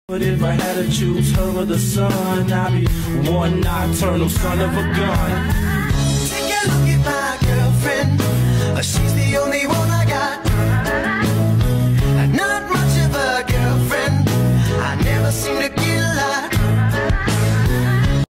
But if I had to choose her or the sun, I'd be one nocturnal son of a gun. Take a look at my girlfriend. She's